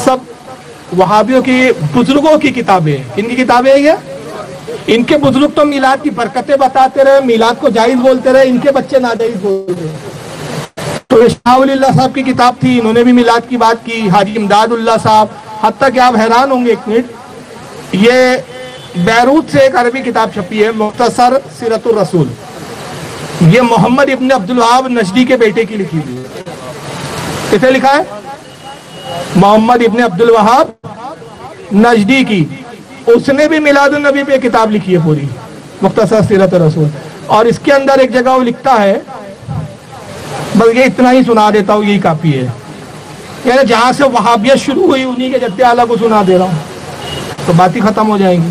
سب وہابیوں کی بزرگوں کی کتابیں ہیں. ان کی کتابیں ہیں یہ. ان کے بزرگ تو میلاد کی برکتیں بتاتے رہے, میلاد کو جائز بولتے رہے, ان کے بچے ناجائز بولتے رہے. تو شاہ ولی اللہ صاحب کی کتاب تھی, انہوں نے بھی میلاد کی بات کی. حاجی امداد اللہ صاحب, حتیٰ کہ آپ حیران ہوں گے, ایک منٹ, یہ بیروت سے ایک عربی کتاب چھپی ہے, مختصر سیرت الرسول. یہ محمد ابن عبد الوہاب نجدی کے بیٹے کی لکھی ہوئی ہے. کسے لکھا ہے؟ محمد ابن عبد الوہاب نجدی کی. اس نے بھی میلاد النبی پہ کتاب لکھی ہے پوری, مختصر سیرت الرسول. اور اس کے اندر ایک جگہ وہ لکھتا ہے, بس یہ اتنا ہی سنا دیتا ہوں, یہی کافی ہے. یعنی جہاں سے وہابیت شروع ہوئی انہی کے جد اعلیٰ کو سنا دے رہا ہوں, تو بات ہی ختم ہو جائیں گی.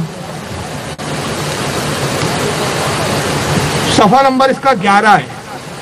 صفحہ نمبر اس کا 11 ہے.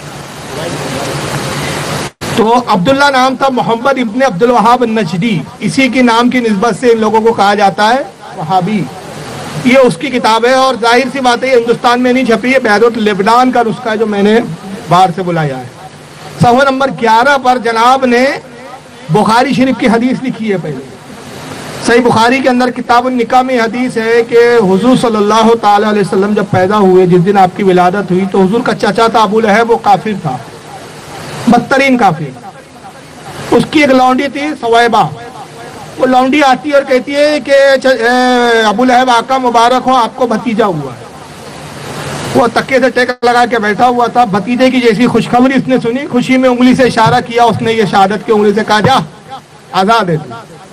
تو عبداللہ نام تھا, محمد ابن عبد الوہاب نجدی, اسی کی نام کی نسبت سے ان لوگوں کو کہا جاتا ہے وہابی. یہ اس کی کتاب ہے, اور ظاہر سی بات ہے یہ ہندوستان میں نہیں چھپی ہے, بیروت لبنان کا نسخہ ہے جو میں نے باہر سے بلایا ہے. صفحہ نمبر 11 پر جناب نے بخاری شریف کی حدیث لکھی ہے. پہلے صحیح بخاری کے اندر کتاب النکاح میں حدیث ہے کہ حضور صلی اللہ تعالی علیہ وسلم جب پیدا ہوئے, جس دن آپ کی ولادت ہوئی, تو حضور کا چچا تھا ابو لہب, وہ کافر تھا, بدترین کافر. اس کی ایک لونڈی تھی سویبہ. وہ لونڈی آتی اور کہتی ہے کہ ابو لہب آقا مبارک ہو, آپ کو بھتیجا ہوا ہے. وہ تکے سے ٹیک لگا کے بیٹھا ہوا تھا. بھتیجے کی جیسی خوشخبری اس نے سنی, خوشی میں انگلی سے اشارہ کیا, اس نے یہ شہادت کی انگلی سے کہا, جا آزاد ہے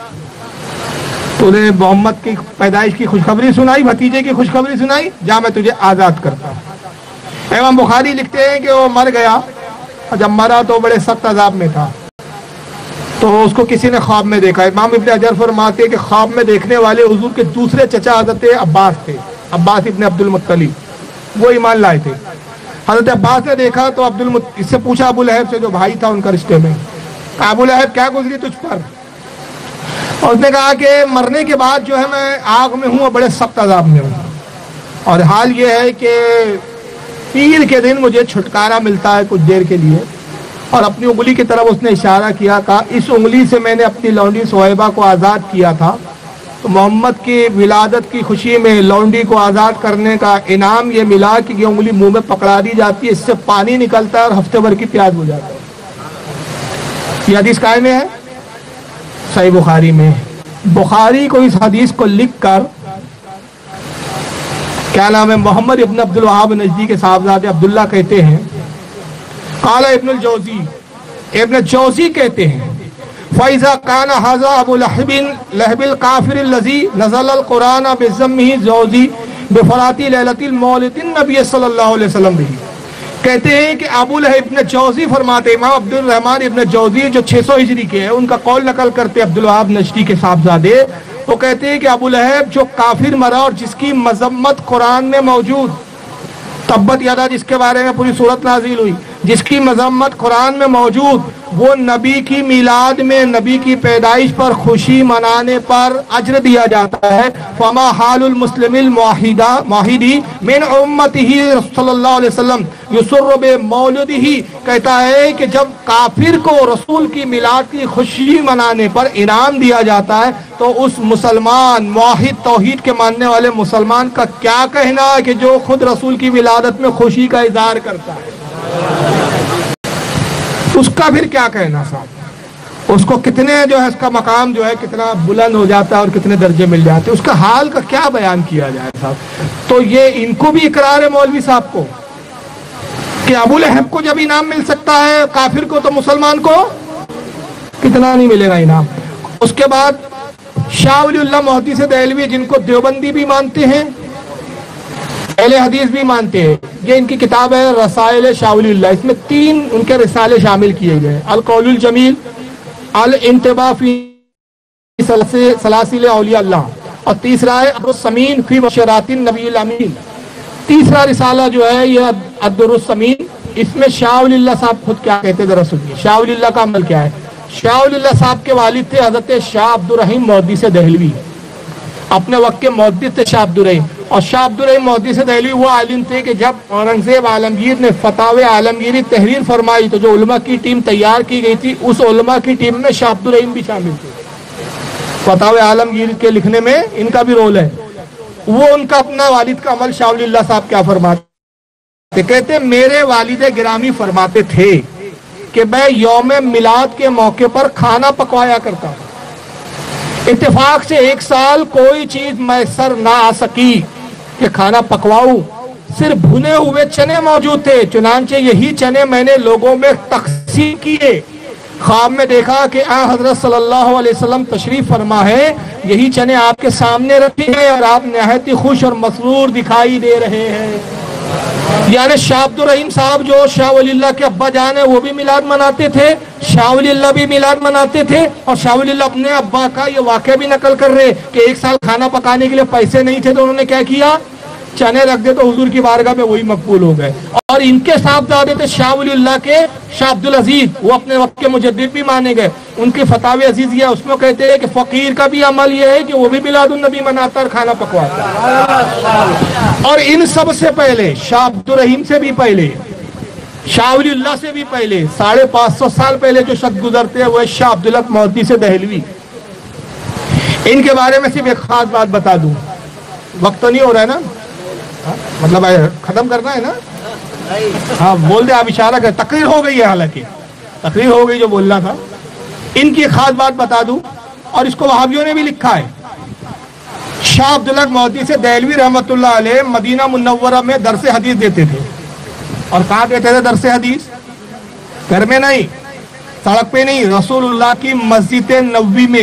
تو نے محمد کی پیدائش کی خوشخبری سنائی, بھتیجے کی خوشخبری سنائی, جا میں تجھے آزاد کرتا ہوں. امام بخاری لکھتے ہیں کہ وہ مر گیا, اور جب مرا تو بڑے سخت عذاب میں تھا. تو اس کو کسی نے خواب میں دیکھا. امام ابن حجر فرماتے ہیں کہ خواب میں دیکھنے والے حضور کے دوسرے چچا حضرت عباس تھے, عباس ابن عبد المطلب, وہ ایمان لائے تھے. حضرت عباس نے دیکھا تو اس سے پوچھا ابو لہب سے, جو بھائی تھا ان کا رشتے میں, ابو لہب کیا گزری تجھ پر؟ اور اس نے کہا کہ مرنے کے بعد جو ہے میں آگ میں ہوں اور بڑے سخت عذاب میں ہوں, اور حال یہ ہے کہ پیر کے دن مجھے چھٹکارا ملتا ہے کچھ دیر کے لیے. اور اپنی انگلی کی طرف اس نے اشارہ کیا, کہا اس انگلی سے میں نے اپنی لونڈی سویبہ کو آزاد کیا تھا. تو محمد کی ولادت کی خوشی میں لونڈی کو آزاد کرنے کا انعام یہ ملا کہ یہ انگلی منہ میں پکڑا دی جاتی ہے, اس سے پانی نکلتا ہے اور ہفتے بھر کی پیاس ہو جاتا ہے. یہ حدیث کائے میں ہے, صحیح بخاری میں. بخاری کو اس حدیث کو لکھ کر, کیا نام ہے, محمد ابن عبد الوہاب نجدی کے صاحبزادے عبداللہ کہتے ہیں, قال ابن الجوزی, ابن جوزی کہتے ہیں, فَإِذَا كَانَ هَذَا أَبُو لَهْبِ الْكَافِرِ الَّذِي نَزَلَ الْقُرْآنَ بِذَمِّهِ زَوْجِي بِفَرَاتِ لَيْلَةِ الْمَوْلِدِ النَّبِيِّ صلی اللہ علیہ وسلم بِهِ. کہتے ہیں کہ ابو لہب ابن جوزی فرماتے, امام عبد الرحمن ابن جوزی جو 600 ہجری کے ہیں, ان کا قول نقل کرتے عبد الوہاب نجدی کے صاحبزادے. وہ کہتے ہیں کہ ابو لہب جو کافر مرا اور جس کی مذمت قرآن میں موجود, تبت یدا جس کے بارے میں پوری صورت نازل ہوئی, جس کی مذمت قرآن میں موجود, وہ نبی کی میلاد میں نبی کی پیدائش پر خوشی منانے پر اجر دیا جاتا ہے. فما حال المسلم الموحدی من امتہ صلی اللہ علیہ وسلم یسر بمولدہ, کہتا ہے کہ جب کافر کو رسول کی میلاد کی خوشی منانے پر انعام دیا جاتا ہے, تو اس مسلمان موحد توحید کے ماننے والے مسلمان کا کیا کہنا ہے کہ جو خود رسول کی ولادت میں خوشی کا اظہار کرتا ہے, اس کا پھر کیا کہنا صاحب. اس کو کتنے جو ہے اس کا مقام جو ہے کتنا بلند ہو جاتا ہے اور کتنے درجے مل جاتے ہیں, اس کا حال کا کیا بیان کیا جائے صاحب. تو یہ ان کو بھی اقرار ہے مولوی صاحب کو کہ ابو لہب کو جب انعام مل سکتا ہے کافر کو, تو مسلمان کو کتنا نہیں ملے گا انعام. اس کے بعد شاہ ولی اللہ محدث دہلوی, جن کو دیوبندی بھی مانتے ہیں, اہل حدیث بھی مانتے ہیں, یہ ان کی کتاب ہے رسائل شاہ ولی اللہ. اس میں 3 ان کے رسالے شامل کیے گئے, القول الجمیل, الانتباہ فی سلاسل اولیاء اللہ, اور تیسرا ہے السمین فی بشرات النبی الامین. تیسرا رسالہ جو ہے یہ الدرالسمین, اس میں شاہ ولی اللہ صاحب خود کیا کہتے ذرا سنیے. شاہ ولی اللہ کا عمل کیا ہے. شاہ ولی اللہ صاحب کے والد تھے حضرت شاہ عبد الرحیم محدث دہلوی, اپنے وقت کے محدث تھے شاہ عبد الرحیم. اور شاہ عبد الرحیم محدث دہلوی وہ عالم تھے کہ جب اورنگزیب عالمگیر نے فتاوی عالمگیری تحریر فرمائی, تو جو علماء کی ٹیم تیار کی گئی تھی, اس علماء کی ٹیم میں شاہ عبد الرحیم بھی شامل تھے. فتاوی عالمگیر کے لکھنے میں ان کا بھی رول ہے. وہ ان کا اپنا والد کا عمل شاہ ولی اللہ صاحب کیا فرماتے، کہتے میرے والد گرامی فرماتے تھے کہ میں یوم میلاد کے موقع پر کھانا پکوایا کرتا ہوں. اتفاق سے ایک سال کوئی چیز میسر نہ آ سکی کہ کھانا پکواؤں، صرف بھنے ہوئے چنے موجود تھے، چنانچہ یہی چنے میں نے لوگوں میں تقسیم کیے. خواب میں دیکھا کہ حضرت صلی اللہ علیہ وسلم تشریف فرما ہے، یہی چنے آپ کے سامنے رکھے ہیں اور آپ نہایت ہی خوش اور مسرور دکھائی دے رہے ہیں. یعنی شاہ عبد الرحیم صاحب جو شاہ ولی اللہ کے ابا جان ہیں وہ بھی میلاد مناتے تھے، شاہ ولی اللہ بھی میلاد مناتے تھے، اور شاہ ولی اللہ اپنے ابا کا یہ واقعہ بھی نقل کر رہے کہ ایک سال کھانا پکانے کے لیے پیسے نہیں تھے تو انہوں نے کیا کیا، چنے رکھ دے تو حضور کی بارگاہ میں وہی مقبول ہو گئے. اور ان کے صاحبزادے تھے شاہ ولی اللہ کے شاہ عبد العزیز، وہ اپنے وقت کے مجدد بھی مانے گئے. ان کی فتاوی عزیز یہ اس میں کہتے ہیں کہ فقیر کا بھی عمل یہ ہے کہ وہ بھی میلاد النبی مناتا اور کھانا پکواتا. اور ان سب سے پہلے شاہ عبد الرحیم سے بھی پہلے، شاہ ولی اللہ سے بھی پہلے 550 سال پہلے جو شخص گزرتے ہیں وہ شاہ عبدالحق محدث دہلوی. ان کے بارے میں صرف ایک خاص بات بتا دوں، وقت تو نہیں ہو رہا ہے نا، مطلب ختم کرنا ہے نا، ہاں بول دے آپ، اشارہ کر. تقریر ہو گئی ہے، حالانکہ تقریر ہو گئی جو بولنا تھا. ان کی خاص بات بتا دوں، اور اس کو وہابیوں نے بھی لکھا ہے. شاہ عبدالحق محدث دہلوی رحمۃ اللہ علیہ مدینہ منورہ میں درس حدیث دیتے تھے. اور کہاں دیتے تھے درس حدیث؟ گھر میں نہیں، سڑک پہ نہیں، رسول اللہ کی مسجد نبوی میں.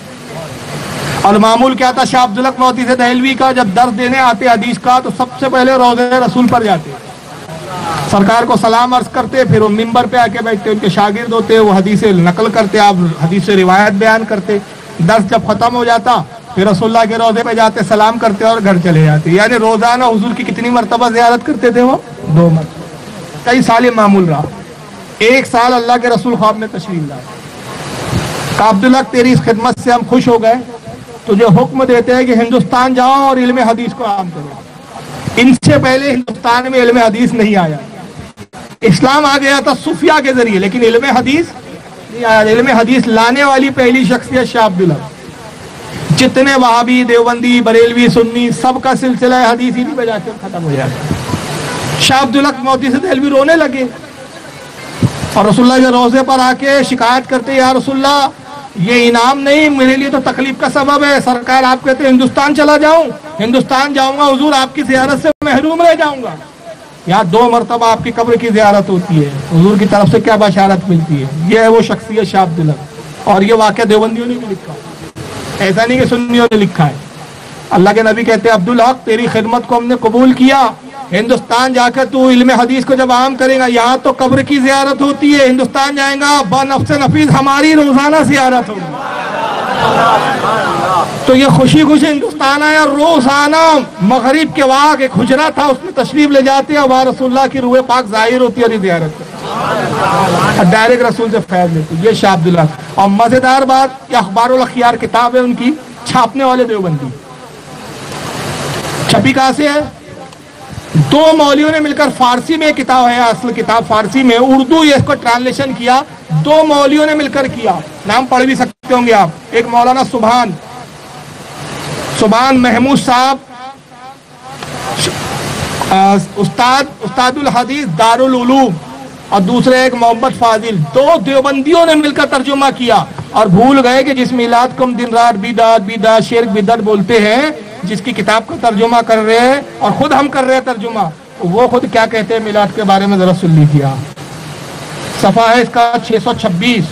اور معمول کیا تھا شاہ عبدالحق محدث دہلوی کا، جب درس دینے آتے حدیث کا تو سب سے پہلے روضہ رسول پر جاتے، سرکار کو سلام عرض کرتے، پھر وہ ممبر پہ آ کے بیٹھتے، ان کے شاگرد ہوتے، وہ حدیث نقل کرتے، آپ حدیث سے روایت بیان کرتے. درس جب ختم ہو جاتا پھر رسول اللہ کے روضے پہ جاتے، سلام کرتے اور گھر چلے جاتے. یعنی روزانہ حضور کی کتنی مرتبہ زیارت کرتے تھے وہ؟ 2 مرتبہ. کئی سال یہ معمول رہا. ایک سال اللہ کے رسول خواب میں تشریف لائے، کہا عبدالحق تیری اس خدمت سے ہم خوش ہو گئے، تجھے حکم دیتے ہیں کہ ہندوستان جاؤ اور علم حدیث کو عام کرو. ان سے پہلے ہندوستان میں علم حدیث نہیں آیا. اسلام آ گیا تھا صوفیاء کے ذریعے، لیکن علم حدیث نہیں آیا. علم حدیث لانے والی پہلی شخصیت شاہ عبدالحق. جتنے وہابی، دیوبندی، بریلوی، سنی، سب کا سلسلہ حدیث ہی بجا کے ختم ہو جاتا. شاہ عبدالحق محدث دہلوی رونے لگے اور رسول اللہ کے روضے پر آ کے شکایت کرتے، یا رسول اللہ یہ انعام نہیں، میرے لیے تو تکلیف کا سبب ہے. سرکار آپ کہتے ہیں ہندوستان چلا جاؤں، ہندوستان جاؤں گا حضور آپ کی زیارت سے محروم رہ جاؤں گا. یہاں 2 مرتبہ آپ کی قبر کی زیارت ہوتی ہے، حضور کی طرف سے کیا بشارت ملتی ہے. یہ ہے وہ شخصیت شاہ عبدالحق. اور یہ واقعہ دیوبندیوں نے بھی لکھا، ایسا نہیں کہ سنیوں نے لکھا ہے. اللہ کے نبی کہتے ہیں عبدالحق تیری خدمت کو ہم نے قبول کیا، ہندوستان جا کر تو علم حدیث کو جب عام کرے گا، یہاں تو قبر کی زیارت ہوتی ہے، ہندوستان جائیں گا بنفس نفیس ہماری روزانہ زیارت ہوگی. تو یہ خوشی خوشی ہندوستان آیا، روزانہ مغرب کے وقت ایک حجرہ تھا اس میں تشریف لے جاتے ہیں، وہاں رسول اللہ کی روح پاک ظاہر ہوتی ہے زیارت کرتے، ڈائریکٹ رسول سے فیض لیتے. یہ شاہ عبدالحق. اور مزیدار بات، یہ اخبار الاخیار کتاب ہے ان کی، چھاپنے والے دیوبندی. چھپی کہاں سے ہے؟ 2 مولویوں نے مل کر، فارسی میں کتاب ہے، اصل کتاب فارسی میں، اردو یہ اس کو ٹرانسلیشن کیا 2 مولویوں نے مل کر کیا. نام پڑھ بھی سکتے ہوں گے آپ. ایک مولانا سبحان محمود صاحب، استاد الحدیث دارالعلوم، اور دوسرے ایک محمد فاضل. 2 دیوبندیوں نے مل کر ترجمہ کیا اور بھول گئے کہ جس میلاد کو ہم دن رات بیداد شرک بدعت بولتے ہیں، جس کی کتاب کا ترجمہ کر رہے ہیں اور خود ہم کر رہے ہیں ترجمہ، وہ خود کیا کہتے ہیں میلاد کے بارے میں ذرا سن لیجیے. صفحہ ہے اس کا 626.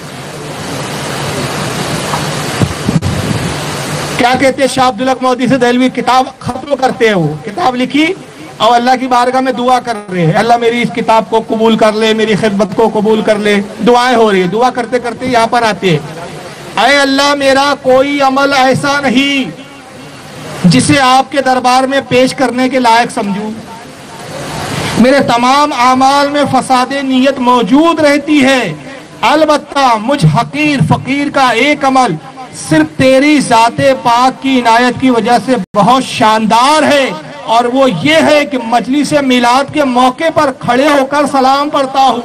کیا کہتے ہیں شاہ عبدالحق محدث دہلوی؟ کتاب ختم کرتے ہیں، وہ کتاب لکھی اور اللہ کی بارگاہ میں دعا کر رہے ہیں، اللہ میری اس کتاب کو قبول کر لے، میری خدمت کو قبول کر لے. دعائیں ہو رہی ہے. دعا کرتے کرتے یہاں پر آتے ہیں، اے اللہ میرا کوئی عمل ایسا نہیں جسے آپ کے دربار میں پیش کرنے کے لائق سمجھوں. میرے تمام اعمال میں فساد نیت موجود رہتی ہے، البتہ مجھ حقیر فقیر کا ایک عمل صرف تیری ذات پاک کی عنایت کی وجہ سے بہت شاندار ہے اور وہ یہ ہے کہ مجلس میلاد کے موقع پر کھڑے ہو کر سلام پڑھتا ہوں۔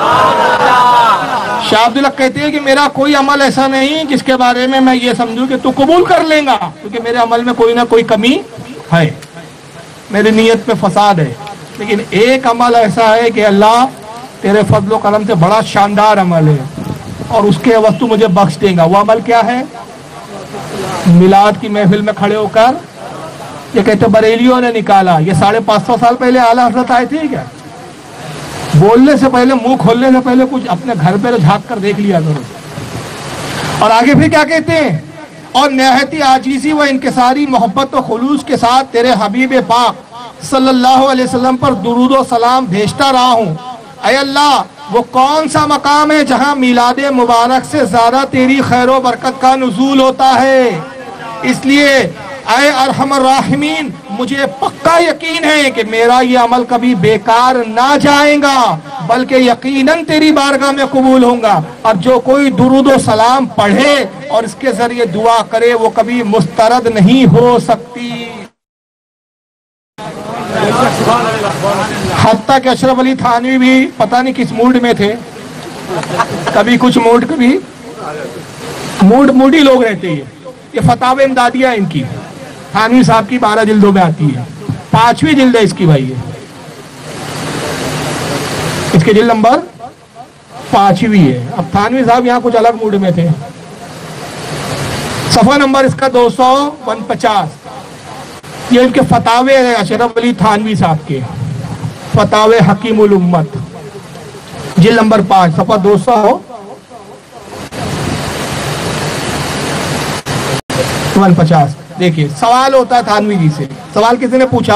شاہ عبداللہ کہتے ہیں کہ میرا کوئی عمل ایسا نہیں جس کے بارے میں میں یہ سمجھوں کہ تو قبول کر لیں گا، کیونکہ میرے عمل میں کوئی نہ کوئی کمی ہے، میری نیت میں فساد ہے، لیکن ایک عمل ایسا ہے کہ اللہ تیرے فضل و کرم سے بڑا شاندار عمل ہے اور اس کے عوض تو مجھے بخش دے گا۔ وہ عمل کیا ہے؟ میلاد کی محفل میں کھڑے ہو کر، یہ کہتے بریلیوں نے نکالا، یہ 550 سال پہلے اعلیٰ حضرت آئے تھے کیا؟ بولنے سے پہلے، منہ کھولنے سے پہلے کچھ اپنے گھر پہ جھانک کر دیکھ لیا کرو۔ اور آگے پھر کیا کہتے ہیں؟ اور نہایت عاجزی و انکساری محبت و خلوص کے ساتھ تیرے حبیب پاک صلی اللہ علیہ وسلم پر درود و سلام بھیجتا رہا ہوں۔ اے اللہ، وہ کون سا مقام ہے جہاں میلاد مبارک سے زیادہ تیری خیر و برکت کا نزول ہوتا ہے؟ اس لیے اے ارحم الراحمین، مجھے پکا یقین ہے کہ میرا یہ عمل کبھی بیکار نہ جائے گا، بلکہ یقیناً تیری بارگاہ میں قبول ہوں گا، اور جو کوئی درود و سلام پڑھے اور اس کے ذریعے دعا کرے وہ کبھی مسترد نہیں ہو سکتی۔ حتیٰ کہ اشرف علی تھانوی بھی پتہ نہیں کس موڈ میں تھے، کبھی کچھ موڈ، کبھی موڈی لوگ رہتے ہیں۔ یہ فتاوی امدادیہ ان کی تھانوی صاحب کی 12 جلدوں میں آتی ہے، 5ویں جلد ہے اس کی بھائی، اس کی جلد نمبر 5ویں ہے۔ اب تھانوی صاحب یہاں کچھ الگ موڈ میں تھے۔ صفحہ نمبر اس کا 249، یہ ان کے فتاوے ہیں اشرف علی تھانوی صاحب کے، فتاوے حکیم الامت، جلد نمبر 5، صفحہ 249۔ دیکھیے سوال ہوتا ہے تھانوی جی سے، سوال کسی نے پوچھا،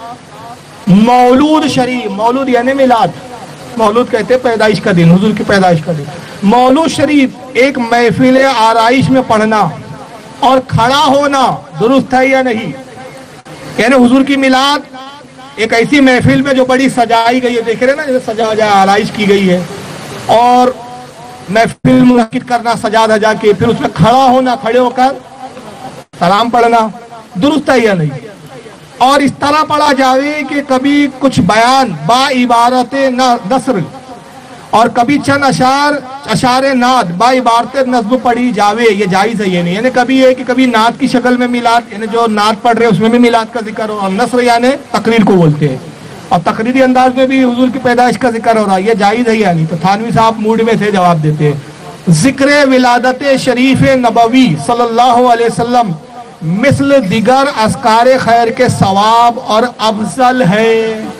مولود شریف، مولود یعنی میلاد، مولود کہتے ہیں پیدائش کا دن، حضور کی پیدائش کا دن، مولود شریف ایک محفل آرائش میں پڑھنا اور کھڑا ہونا درست ہے یا نہیں؟ یعنی حضور کی میلاد ایک ایسی محفل میں جو بڑی سجائی گئی ہے، دیکھ رہے نا جیسے سجا آرائش کی گئی ہے، اور محفل منعقد کرنا سجا دھجا کے، پھر اس میں کھڑا ہونا، کھڑے ہو کر سلام پڑھنا درست ہے یا نہیں؟ اور اس طرح پڑھا جاوے کہ کبھی کچھ بیان با عبارت نثر اور کبھی چند اشعار نعت با عبارت نظم پڑھی جاوے، یہ جائز ہے یہ نہیں؟ یعنی کبھی یہ کہ کبھی نعت کی شکل میں میلاد، یعنی جو نعت پڑھ رہے ہیں اس میں بھی میلاد کا ذکر ہو، اور نثر یعنی تقریر کو بولتے ہیں، اور تقریری انداز میں بھی حضور کی پیدائش کا ذکر ہو رہا ہے، یہ جائز ہے یا نہیں؟ تو تھانوی صاحب موڈ میں تھے، جواب دیتے ہیں، ذکر ولادت شریف نبوی صلی اللہ علیہ وسلم مثل دیگر اذکار خیر کے ثواب اور افضل ہے۔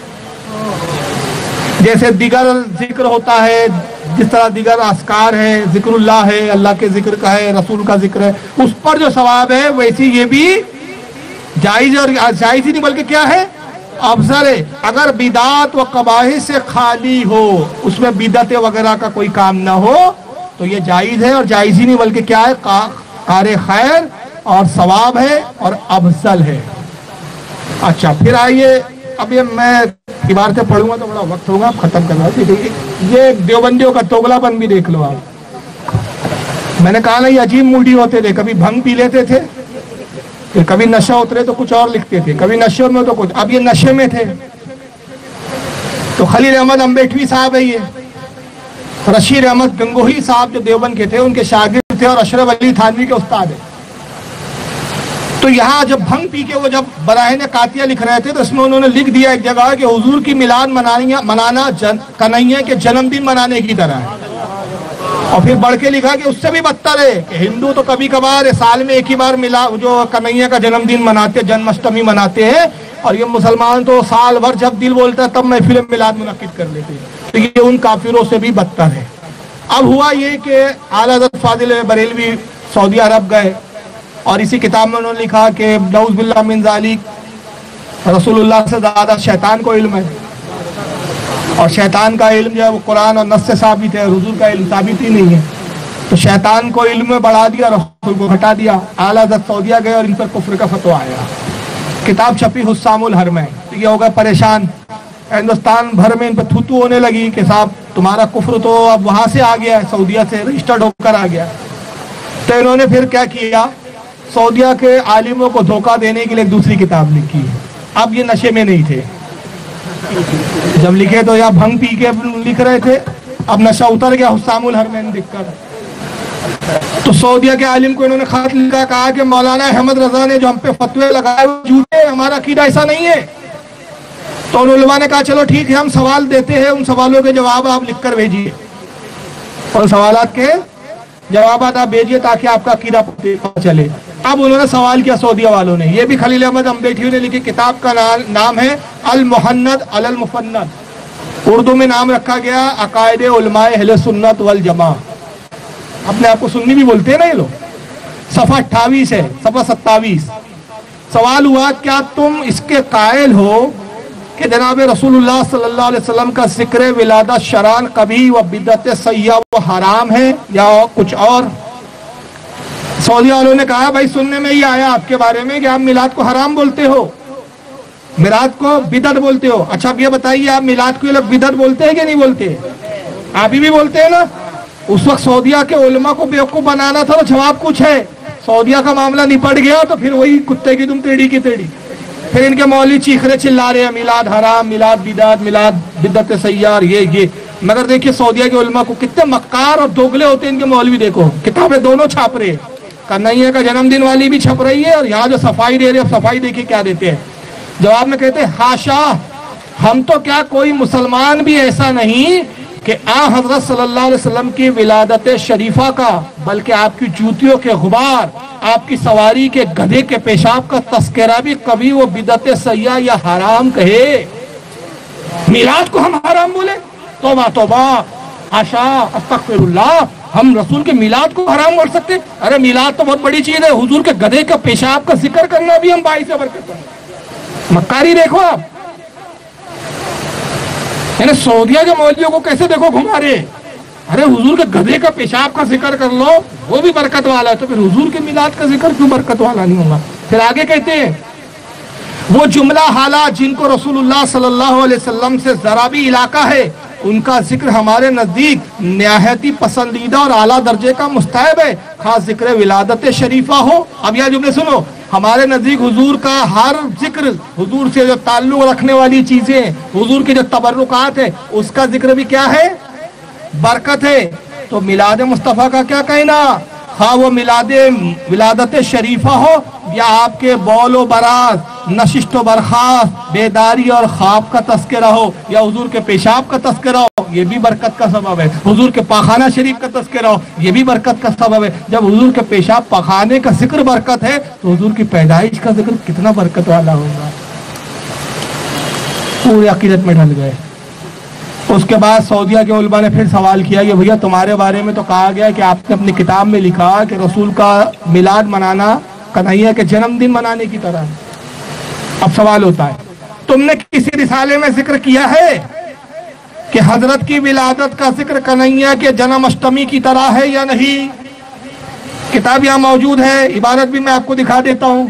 جیسے دیگر ذکر ہوتا ہے، جس طرح دیگر اذکار ہے، ذکر اللہ ہے، اللہ کے ذکر کا ہے، رسول کا ذکر ہے، اس پر جو ثواب ہے ویسی یہ بھی جائز، اور جائز ہی نہیں بلکہ کیا ہے؟ افضل ہے۔ اگر بدعات و قباحث سے خالی ہو، اس میں بدعت وغیرہ کا کوئی کام نہ ہو تو یہ جائز ہے، اور جائز ہی نہیں بلکہ کیا ہے؟ کار خیر اور ثواب ہے اور افضل ہے۔ اچھا پھر آئیے، اب یہ میں عبارتیں پڑھوں گا تو بڑا وقت ہوگا، اب ختم کرنا ہے۔ یہ دیوبندیوں کا توغلا پن بھی دیکھ لو آپ، میں نے کہا نا یہ عجیب موڈی ہوتے تھے، کبھی بھنگ پی لیتے تھے، پھر کبھی نشہ اترے تو کچھ اور لکھتے تھے، کبھی نشے میں تو کچھ، اب یہ نشے میں تھے۔ تو خلیل احمد امبیٹوی صاحب ہے، یہ رشید احمد گنگوہی صاحب جو دیوبند کے تھے ان کے شاگرد تھے، اور اشرف علی تھانوی کے استاد ہیں۔ تو یہاں جب بھنگ پی کے وہ جب براہین قاطعہ لکھ رہے تھے تو اس میں انہوں نے لکھ دیا ایک جگہ کہ حضور کی میلاد منانا کنہیا کے جنم دن منانے کی طرح ہے، اور پھر بڑھ کے لکھا کہ اس سے بھی بدتر ہے کہ ہندو تو کبھی کبھار سال میں ایک ہی بار جو کنہیا کا جنم دن مناتے، جنم اشٹمی مناتے ہیں، اور یہ مسلمان تو سال بھر جب دل بولتا ہے تب محفل میلاد منعقد کر لیتے ہیں، تو یہ ان کافروں سے بھی بدتر ہے۔ اب ہوا یہ کہ اعلیٰ حضرت فاضل بریلوی سعودی عرب گئے، اور اسی کتاب میں انہوں نے لکھا کہ نعوذ باللہ من ذالک، رسول اللہ سے زیادہ شیطان کو علم ہے، اور شیطان کا علم جو ہے وہ قرآن اور نص سے ثابت ہے، حضور کا علم ثابت ہی نہیں ہے، تو شیطان کو علم میں بڑھا دیا، رسول کو گھٹا دیا۔ اعلیٰ حضرت سعودیہ گئے اور ان پر کفر کا فتویٰ آیا، کتاب چھپی حسام الحرم ہے، تو یہ ہو گئے پریشان، ہندوستان بھر میں ان پر تھوتو ہونے لگی کہ صاحب تمہارا کفر تو اب وہاں سے آ گیا ہے، سعودیہ سے رجسٹرڈ ہو کر آ گیا۔ تو انہوں نے پھر کیا کیا، سعودیہ کے عالموں کو دھوکہ دینے کے لیے ایک دوسری کتاب لکھی، اب یہ نشے میں نہیں تھے، جب لکھے تو یا بھنگ پی کے لکھ رہے تھے، اب نشہ اتر گیا حسام الحرمین لکھ کر۔ تو سعودیہ کے عالم کو انہوں نے خط لکھا، کہا کہ مولانا احمد رضا نے جو ہم پہ فتوے لگائے وہ جھوٹے، ہمارا عقیدہ ایسا نہیں ہے۔ تو ان علماء نے کہا چلو ٹھیک ہے، ہم سوال دیتے ہیں، ان سوالوں کے جواب آپ لکھ کر بھیجیے، اور سوالات کے جوابات آپ بھیجیے تاکہ آپ کا عقیدہ پتہ چلے۔ اب انہوں نے سوال کیا سعودیہ والوں نے، یہ بھی خلیل احمد امبیٹھی نے لکھی کتاب کا نام ہے المحند علی المفند، اردو میں نام رکھا گیا عقائد علماء اہل سنت والجماع۔ اپنے آپ کو سنی بھی بولتے ہیں نا یہ لوگ۔ صفحہ 28 ہے، صفحہ 27۔ سوال ہوا کیا تم اس کے قائل ہو کہ جناب رسول اللہ صلی اللہ علیہ وسلم کا ذکر ولادت شرعاً قبیح و بدعت سیئہ و حرام ہے یا کچھ اور؟ سعودی والوں نے کہا بھائی سننے میں ہی آیا آپ کے بارے میں کہ آپ میلاد کو حرام بولتے ہو، میلاد کو بدعت بولتے ہو۔ اچھا اب یہ بتائیے آپ میلاد کو یہ لوگ بدعت بولتے ہیں کہ نہیں بولتے؟ آپ ہی بھی بولتے ہیں نا۔ اس وقت سعودیہ کے علماء کو بیوقوف بنانا تھا، تو جواب کچھ ہے۔ سعودیہ کا معاملہ نپٹ گیا تو پھر وہی کتے کی تم ٹیڑھی کی ٹیڑھی، پھر ان کے مولوی چیخرے چلا رہے ہیں میلاد حرام، میلاد بدعت، میلاد بدعت سیار، یہ مگر دیکھیے سعودیہ کے علماء کو کتنے مکار اور دوگلے ہوتے ہیں ان کے مولوی، دیکھو کتابیں دونوں چھاپ رہے ہیں، کنہیا کا جنم دن والی بھی چھپ رہی ہے، اور یہاں جو صفائی دے رہے ہیں صفائی دیکھیے کیا دیتے ہیں جواب میں، کہتے ہیں ہاشا، ہم تو کیا کوئی مسلمان بھی ایسا نہیں کہ حضرت صلی اللہ علیہ وسلم کی ولادت شریفہ کا، بلکہ آپ کی جوتیوں کے غبار، آپ کی سواری کے گدھے کے پیشاب کا تذکرہ بھی کبھی وہ بدعت سیاح یا حرام کہے۔ میلاد کو ہم حرام بولے؟ توبہ توبہ، حاشا، استغفر اللہ، ہم رسول کے میلاد کو حرام بول سکتے؟ ارے میلاد تو بہت بڑی چیز ہے، حضور کے گدھے کا پیشاب کا ذکر کرنا بھی ہم باعث برکت ہے۔ مکاری دیکھو آپ، یعنی سعودیہ کے مولویوں کو کیسے دیکھو گھما رہے، ارے حضور کے گدھے کا پیشاب کا ذکر کر لو وہ بھی برکت والا ہے، تو پھر حضور کے میلاد کا ذکر کیوں برکت والا نہیں ہوگا؟ پھر آگے کہتے ہیں وہ جملہ حالات جن کو رسول اللہ صلی اللہ علیہ وسلم سے ذرا بھی علاقہ ہے ان کا ذکر ہمارے نزدیک نہایتی پسندیدہ اور اعلیٰ درجے کا مستحب ہے، خاص ذکر ولادت شریفہ ہو۔ اب یہ جملے سنو، ہمارے نزدیک حضور کا ہر ذکر، حضور سے جو تعلق رکھنے والی چیزیں، حضور کے جو تبرکات ہیں، اس کا ذکر بھی کیا ہے؟ برکت ہے۔ تو میلاد مصطفیٰ کا کیا کہنا؟ خواہ وہ ولادت شریفہ ہو یا آپ کے بول و براز، نشست و برخاست، بیداری اور خواب کا تذکرہ ہو، یا حضور کے پیشاب کا تذکرہ ہو، یہ بھی برکت کا سبب ہے۔ حضور کے پاخانہ شریف کا تذکرہ ہو، یہ بھی برکت کا سبب ہے۔ جب حضور کے پیشاب پاخانے کا ذکر برکت ہے تو حضور کی پیدائش کا ذکر کتنا برکت والا ہوگا۔ پورے عقیدت میں ڈھل گئے۔ اس کے بعد سعودیہ کے علماء نے پھر سوال کیا کہ بھیا تمہارے بارے میں تو کہا گیا کہ آپ نے اپنی کتاب میں لکھا کہ رسول کا میلاد منانا کنہیا کے جنم دن منانے کی طرح۔ اب سوال ہوتا ہے تم نے کسی رسالے میں ذکر کیا ہے کہ حضرت کی ولادت کا ذکر کنہیا کے جنم اشٹمی کی طرح ہے یا نہیں؟ کتاب یہاں موجود ہے، عبارت بھی میں آپ کو دکھا دیتا ہوں،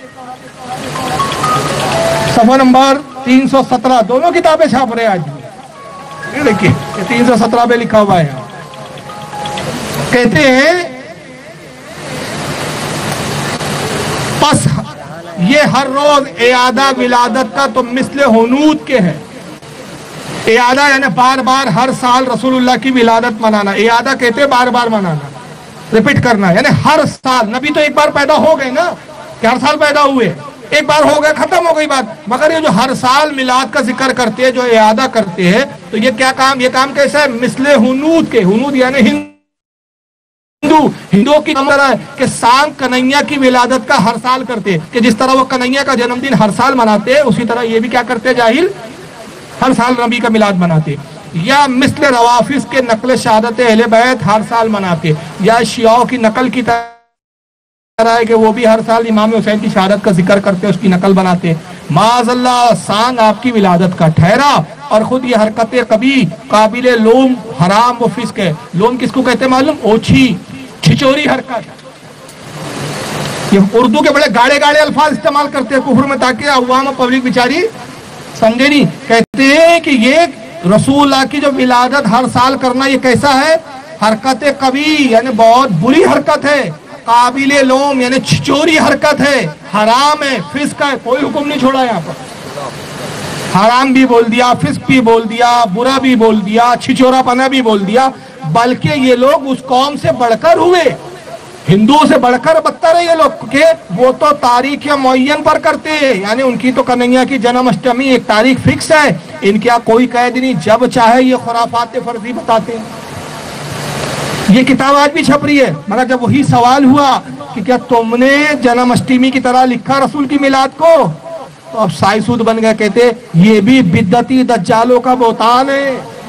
صفحہ نمبر 317، دونوں کتابیں چھاپ رہے ہیں آج۔ یہ دیکھیے 317 پہ لکھا ہوا ہے، کہتے ہیں پس یہ ہر روز اعادہ ولادت کا تو مثل ہنود کے ہے۔ اعادہ یعنی بار بار ہر سال رسول اللہ کی ولادت منانا، اعادہ کہتے ہیں بار بار منانا، ریپیٹ کرنا، یعنی ہر سال۔ نبی تو ایک بار پیدا ہو گئے نا، کہ ہر سال پیدا ہوئے، ایک بار ہو گیا ختم ہو گئی بات، مگر یہ جو ہر سال میلاد کا ذکر کرتے ہیں، جو اعادہ کرتے ہیں، تو یہ کیا کام، یہ کام کیسا ہے؟ مثل ہنود کے، ہنود یعنی ہندوؤں کی طرح ہے کہ سانگ کنہیا کی ولادت کا ہر سال کرتے ہیں، کہ جس طرح وہ کنہیا کا جنم دن ہر سال مناتے ہیں اسی طرح یہ بھی کیا کرتے ہیں جاہل، ہر سال نبی کا میلاد مناتے، یا مثل روافظ کے نقل شہادت اہل بیت ہر سال مناتے، یا شیعوں کی نقل کی طرح ہے کہ وہ بھی ہر سال امام حسین کی شہادت کا ذکر کرتے، اس کی نقل بناتے۔ معاذ اللہ، سانگ آپ کی ولادت کا ٹھہرا، اور خود یہ حرکت قبیح قابل لوم حرام و فسق ہے۔ لوم کس کو کہتے ہیں معلوم؟ اوچھی چھچوری حرکت۔ یہ اردو کے بڑے گاڑے گاڑے الفاظ استعمال کرتے ہیں کفر میں تاکہ عوام و پبلک بیچاری سمجھے نہیں۔ کہتے ہیں کہ یہ رسول اللہ کی جو ولادت ہر سال کرنا یہ کیسا ہے؟ حرکت قبیح یعنی بہت بری حرکت ہے، قابل لوم یعنی چھچوری حرکت ہے، حرام ہے، فسق ہے، کوئی حکم نہیں چھوڑا یہاں پر۔ حرام بھی بول دیا، فسق بھی بول دیا، برا بھی بول دیا، چھچورا پنا بھی بول دیا، بلکہ یہ لوگ اس قوم سے بڑھ کر ہوئے، ہندوؤں سے بڑھ کر بدتر ہے یہ لوگ، کہ وہ تو تاریخ معین پر کرتے ہیں، یعنی ان کی تو کنہیا کی جنم اشٹمی ایک تاریخ فکس ہے، ان کا کوئی قید نہیں، جب چاہے یہ خرافات فرضی بتاتے ہیں۔ یہ کتاب آج بھی چھپ رہی ہے، مگر جب وہی سوال ہوا کہ کیا تم نے جنم اشٹمی کی طرح لکھا رسول کی میلاد کو، تو اب سائسود بن گئے، کہتے یہ بھی بدعتی دجالوں کا بہتان ہے،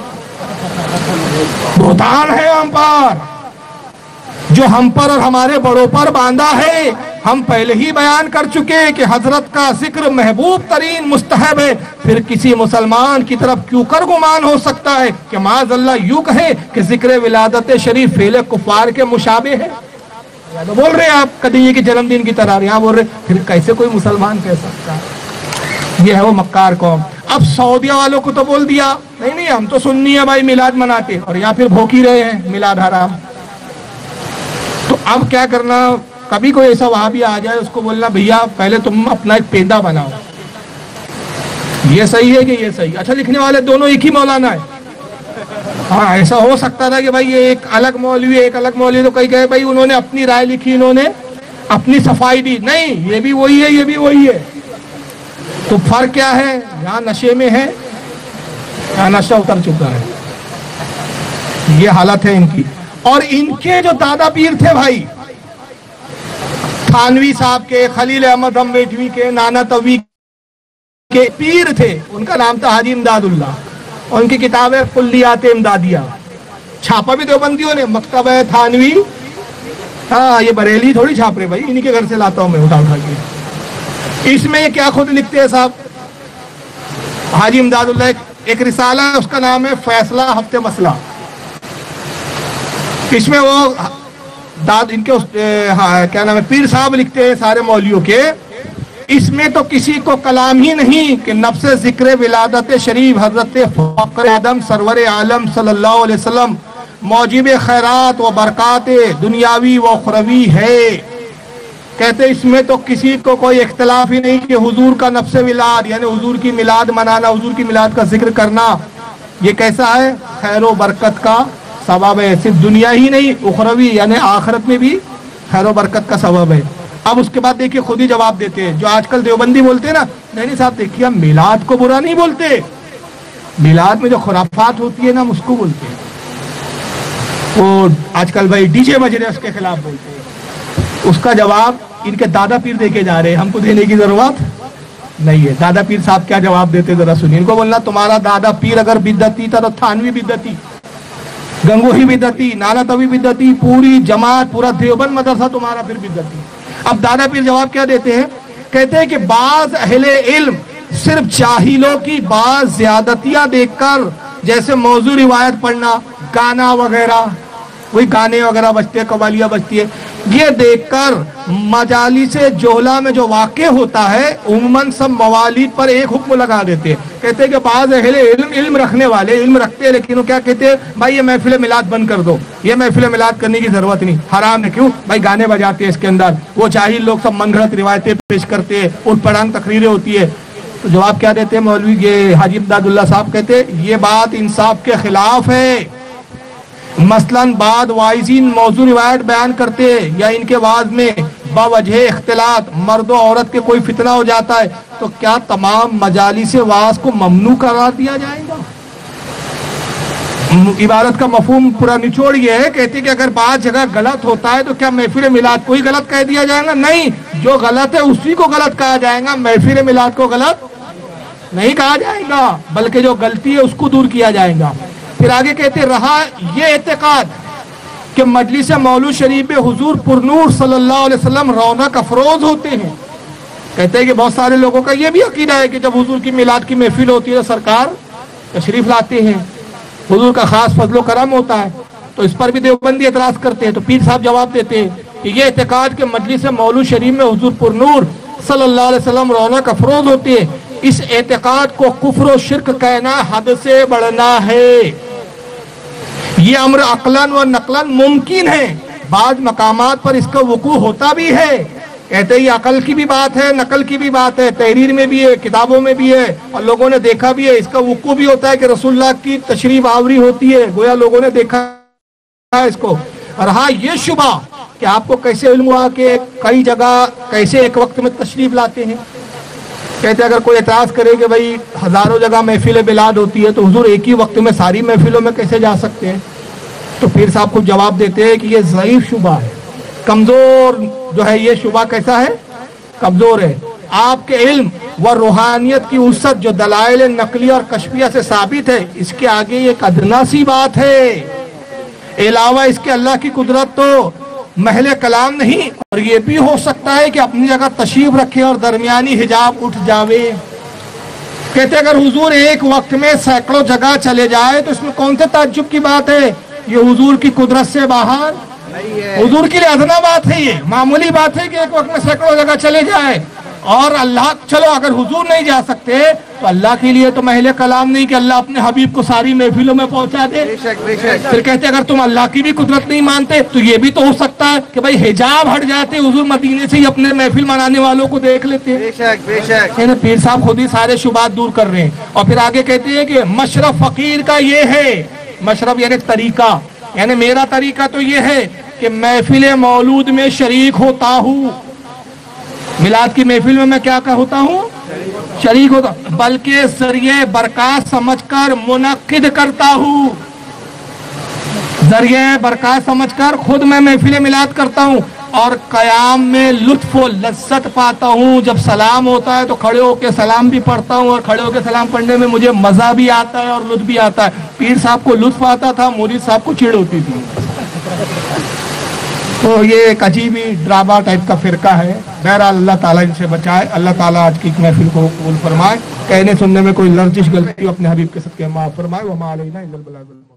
بہتان ہے ہم پر، جو ہم پر اور ہمارے بڑوں پر باندھا ہے۔ ہم پہلے ہی بیان کر چکے کہ حضرت کا ذکر محبوب ترین مستحب ہے، پھر کسی مسلمان کی طرف کیوں کر گمان ہو سکتا ہے کہ معاذ اللہ یوں کہے کہ ذکر ولادت شریف فعل کفار کے مشابہ ہے۔ بول رہے ہیں آپ قدیے کے جنم دن کی طرح، یہاں بول رہے پھر کیسے کوئی مسلمان کہہ سکتا ہے؟ یہ ہے وہ مکار قوم۔ اب سعودیہ والوں کو تو بول دیا نہیں ہم تو سنی ہے بھائی میلاد مناتے، اور یہاں پھر بھوکی رہے ہیں میلاد حرام۔ تو اب کیا کرنا، کبھی کوئی ایسا وہاں بھی آ جائے اس کو بولنا بھیا پہلے تم اپنا ایک پیندا بناؤ، یہ صحیح ہے کہ یہ صحیح، اچھا لکھنے والے دونوں ایک ہی مولانا ہے۔ ہاں ایسا ہو سکتا تھا کہ بھائی یہ ایک الگ مولوی ایک الگ مولوی، تو کئی کہے بھائی انہوں نے اپنی رائے لکھی، انہوں نے اپنی صفائی دی، نہیں یہ بھی وہی ہے یہ بھی وہی ہے۔ تو فرق کیا ہے؟ یہاں نشے میں ہے، یہاں نشہ اتر چکا ہے، یہ حالت ہے ان کی۔ اور ان کے جو دادا پیر تھے بھائی، تھانوی صاحب کے، خلیل احمد ہمیٹوی کے، نانا توی کے پیر تھے، ان کا نام تھا حاجی امداد اللہ، ان کی کتاب ہے کلیات امدادیہ، چھاپا بھی دیوبندیوں نے، مکتبہ تھانوی، ہاں یہ بریلی تھوڑی چھاپ رہے بھائی، انہی کے گھر سے لاتا ہوں میں اٹھا کے۔ اس میں یہ کیا خود لکھتے ہیں صاحب حاجی امداد اللہ، ایک رسالہ ہے اس کا نام ہے فیصلہ ہفتے مسئلہ، اس میں وہ ان کے کیا نام ہے پیر صاحب لکھتے ہیں سارے مولویوں کے، اس میں تو کسی کو کلام ہی نہیں کہ نفس ذکر ولادت شریف حضرت فخر آدم سرور عالم صلی اللہ علیہ وسلم موجب خیرات و برکات دنیاوی و اخروی ہے۔ کہتے اس میں تو کسی کو کوئی اختلاف ہی نہیں کہ حضور کا نفس ولاد یعنی حضور کی میلاد منانا، حضور کی میلاد کا ذکر کرنا، یہ کیسا ہے؟ خیر و برکت کا سبب ہے، صرف دنیا ہی نہیں اخروی یعنی آخرت میں بھی خیر و برکت کا سبب ہے۔ اب اس کے بعد دیکھیے خود ہی جواب دیتے ہیں، جو آج کل دیوبندی بولتے ہیں نا، نہیں صاحب دیکھیے ہم میلاد کو برا نہیں بولتے، میلاد میں جو خرافات ہوتی ہے نا ہم اس کو بولتے ہیں۔ وہ آج کل بھائی ڈی جے بج رہے اس کے خلاف بولتے ہیں، اس کا جواب ان کے دادا پیر دے کے جا رہے ہیں، ہم کو دینے کی ضرورت نہیں ہے۔ دادا پیر صاحب کیا جواب دیتے ذرا سنیے، ان کو بولنا تمہارا دادا پیر اگر بدعتی تھا تو تھانوی بدعتی، گنگوہی بدعتی، نانا توی بدعتی، پوری جماعت پورا دیوبند مدرسہ تمہارا پھر بدعتی۔ اب دادا پیر جواب کیا دیتے ہیں؟ کہتے ہیں کہ بعض اہل علم صرف جاہلوں کی بعض زیادتیاں دیکھ کر، جیسے موضوع روایت پڑھنا، گانا وغیرہ، وہی گانے وغیرہ بجتے ہیں، قوالیاں بجتی ہے، یہ دیکھ کر مجالس جوہلا میں جو واقع ہوتا ہے عموماً سب موالید پر ایک حکم لگا دیتے ہیں۔ کہتے ہیں کہ بعض اہل علم رکھنے والے علم رکھتے ہیں، لیکن وہ کیا کہتے ہیں؟ بھائی یہ محفل میلاد بند کر دو، یہ محفل میلاد کرنے کی ضرورت نہیں، حرام ہے۔ کیوں؟ بھائی گانے بجاتے ہیں اس کے اندر، وہ جاہل لوگ سب من گھڑت روایتیں پیش کرتے ہیں، اٹھ پڑھانگ تقریریں ہوتی ہے۔ تو جواب کیا دیتے ہیں مولوی یہ حاجی امداد اللہ صاحب؟ کہتے ہیں یہ بات انصاف کے خلاف ہے۔ مثلاً بعض واعظین موضوع روایت بیان کرتے ہیں یا ان کے وعظ میں باوجہ اختلاط مرد و عورت کے کوئی فتنہ ہو جاتا ہے، تو کیا تمام مجالس وعظ کو ممنوع قرار دیا جائے گا؟ عبارت کا مفہوم پورا نچوڑ یہ ہے، کہتے کہ اگر بعض جگہ غلط ہوتا ہے تو کیا محفل میلاد کو ہی غلط کہہ دیا جائے گا؟ نہیں، جو غلط ہے اسی کو غلط کہا جائے گا، محفل میلاد کو غلط نہیں کہا جائے گا، بلکہ جو غلطی ہے اس کو دور کیا جائے گا۔ پھر آگے کہتے رہا یہ اعتقاد کہ مجلس مولود شریف میں حضور پرنور صلی اللہ علیہ وسلم رونق افروز ہوتے ہیں، کہتے ہیں کہ بہت سارے لوگوں کا یہ بھی عقیدہ ہے کہ جب حضور کی میلاد کی محفل ہوتی ہے تو سرکار تشریف لاتے ہیں، حضور کا خاص فضل و کرم ہوتا ہے، تو اس پر بھی دیوبندی اعتراض کرتے ہیں۔ تو پیر صاحب جواب دیتے ہیں کہ یہ اعتقاد کہ مجلس مولود شریف میں حضور پرنور صلی اللہ علیہ وسلم رونق افروز ہوتے ہیں، اس اعتقاد کو کفر و شرک کہنا حد سے بڑھنا ہے۔ یہ امر عقلاً و نقلاً ممکن ہے، بعض مقامات پر اس کا وقوع ہوتا بھی ہے، کہتے یہ عقل کی بھی بات ہے، نقل کی بھی بات ہے، تحریر میں بھی ہے، کتابوں میں بھی ہے، اور لوگوں نے دیکھا بھی ہے۔ اس کا وقوع بھی ہوتا ہے کہ رسول اللہ کی تشریف آوری ہوتی ہے، گویا لوگوں نے دیکھا ہے اس کو۔ اور ہاں یہ شبہ کہ آپ کو کیسے علم ہوا کہ کئی جگہ کیسے ایک وقت میں تشریف لاتے ہیں؟ کہتے اگر کوئی اعتراض کرے کہ بھائی ہزاروں جگہ محفل بلاد ہوتی ہے تو حضور ایک ہی وقت میں ساری محفلوں میں کیسے جا سکتے ہیں؟ تو پیر صاحب کو جواب دیتے ہیں کہ یہ ضعیف شبہ ہے، کمزور جو ہے یہ شبہ کیسا ہے؟ کمزور ہے۔ آپ کے علم و روحانیت کی وسعت جو دلائل نقلیہ اور کشفیہ سے ثابت ہے، اس کے آگے ایک ادنا سی بات ہے۔ علاوہ اس کے اللہ کی قدرت تو محل کلام نہیں، اور یہ بھی ہو سکتا ہے کہ اپنی جگہ تشریف رکھے اور درمیانی حجاب اٹھ جاوے۔ کہتے اگر حضور ایک وقت میں سینکڑوں جگہ چلے جائے تو اس میں کون سے تعجب کی بات ہے؟ یہ حضور کی قدرت سے باہر حضور کے لیے ادنا بات ہے، یہ معمولی بات ہے کہ ایک وقت میں سینکڑوں جگہ چلے جائے۔ اور اللہ چلو اگر حضور نہیں جا سکتے تو اللہ کے لیے تو محل کلام نہیں کہ اللہ اپنے حبیب کو ساری محفلوں میں پہنچا دے۔ پھر کہتے اگر تم اللہ کی بھی قدرت نہیں مانتے تو یہ بھی تو ہو سکتا ہے کہ بھائی حجاب ہٹ جاتے، حضور مدینے سے ہی اپنے محفل منانے والوں کو دیکھ لیتے۔ پیر صاحب خود ہی سارے شبہات دور کر رہے ہیں، اور پھر آگے کہتے ہیں کہ مشرف فقیر کا یہ ہے، مشرف یعنی طریقہ، یعنی میرا طریقہ تو یہ ہے کہ محفل مولود میں شریک ہوتا ہوں، میلاد کی محفل میں کیا ہوتا ہوں؟ شریک ہوتا، بلکہ ذریعہ برکات سمجھ کر منعقد کرتا ہوں، ذریعہ برکات سمجھ کر خود میں محفل میلاد کرتا ہوں، اور قیام میں لطف و لذت پاتا ہوں۔ جب سلام ہوتا ہے تو کھڑے ہو کے سلام بھی پڑھتا ہوں، اور کھڑے ہو کے سلام پڑھنے میں مجھے مزہ بھی آتا ہے اور لطف بھی آتا ہے۔ پیر صاحب کو لطف آتا تھا، مرید صاحب کو چڑ ہوتی تھی۔ تو یہ ایک عجیب ہی ڈرامہ ٹائپ کا فرقہ ہے۔ بہرحال اللہ تعالیٰ ان سے بچائے، اللہ تعالیٰ آج کی محفل کو قبول فرمائے، کہنے سننے میں کوئی لرزش غلطی اپنے حبیب کے صدقے معاف فرمائے۔ وما علینا الا البلاغ۔